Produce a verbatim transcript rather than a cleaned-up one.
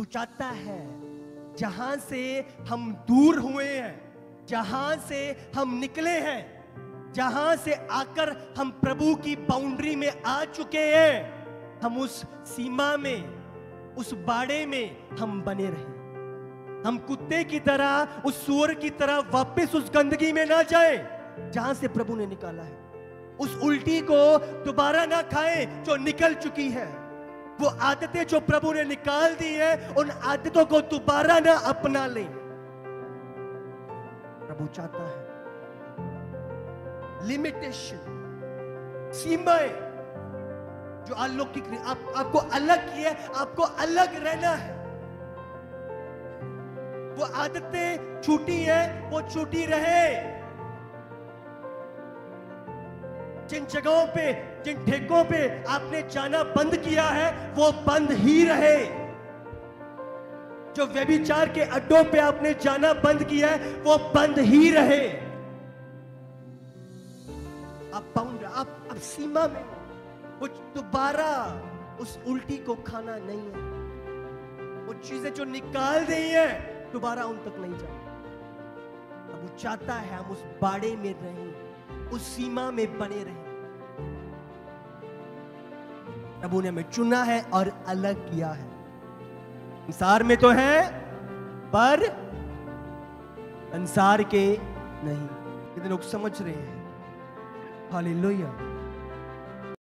प्रभु चाहता है जहां से हम दूर हुए हैं, जहां से हम निकले हैं, जहां से आकर हम प्रभु की बाउंड्री में आ चुके हैं, हम उस सीमा में, उस बाड़े में हम बने रहें। हम कुत्ते की तरह, उस सूअर की तरह वापस उस गंदगी में ना जाएं जहां से प्रभु ने निकाला है। उस उल्टी को दोबारा ना खाएं जो निकल चुकी है। वो आदतें जो प्रभु ने निकाल दी है, उन आदतों को दोबारा ना अपना लें। प्रभु चाहता है लिमिटेशन, सीमाएं जो अलौकिक, आप, आपको अलग किया, आपको अलग रहना है। वो आदतें छूटी है, वो छूटी रहे। जिन जगहों पे, जिन ठेकों पे आपने जाना बंद किया है, वो बंद ही रहे। जो व्यभिचार के अड्डों पे आपने जाना बंद किया है, वो बंद ही रहे। आप बाउंड, आप अब सीमा में, वो दोबारा उस उल्टी को खाना नहीं है। वो चीजें जो निकाल दी है, दोबारा उन तक नहीं जाए। अब वो चाहता है हम उस बाड़े में रहें, उस सीमा में बने रहें। प्रभु ने हमें चुना है और अलग किया है। संसार में तो है, पर संसार के नहीं। कितने लोग समझ रहे हैं? हालेलुया।